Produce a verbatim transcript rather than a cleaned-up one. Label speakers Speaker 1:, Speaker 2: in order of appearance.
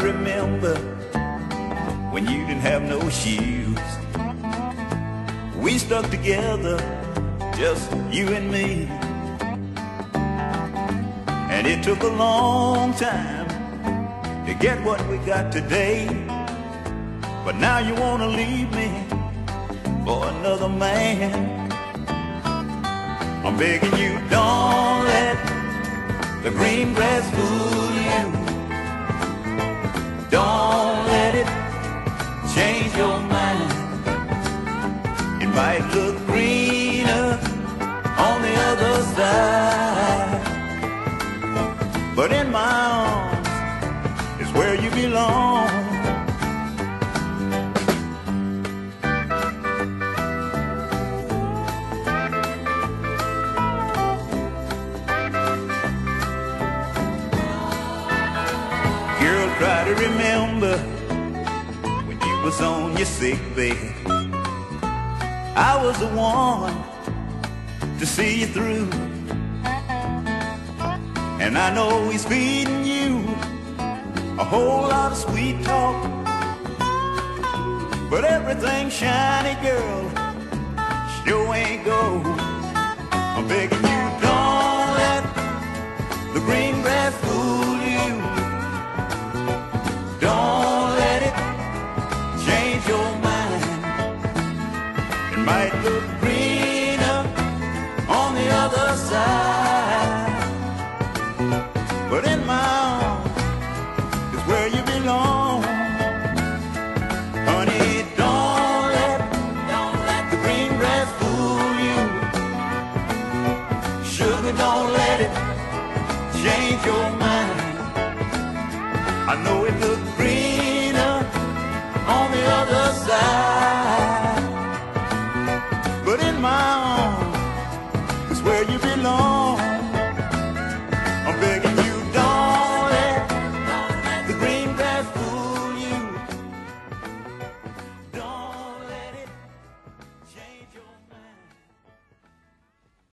Speaker 1: remember when you didn't have no shoes. We stuck together, just you and me. And it took a long time to get what we got today. But now you wanna leave me for another man. I'm begging you, don't let the green grass fool you. Don't let it change your mind. It might look greener on the other side, but in my arms is where you belong. Girl, try to remember when you was on your sick bed. I was the one to see you through. And I know he's feeding you a whole lot of sweet talk, but everything shiny, girl, sure ain't gold. I'm begging you, don't let the green grass fool you. Don't let it change your mind. It might look greener on the other side, but in my arms is where you belong. Honey, don't let, don't let the green grass fool you. Sugar, don't let it change your mind. I know it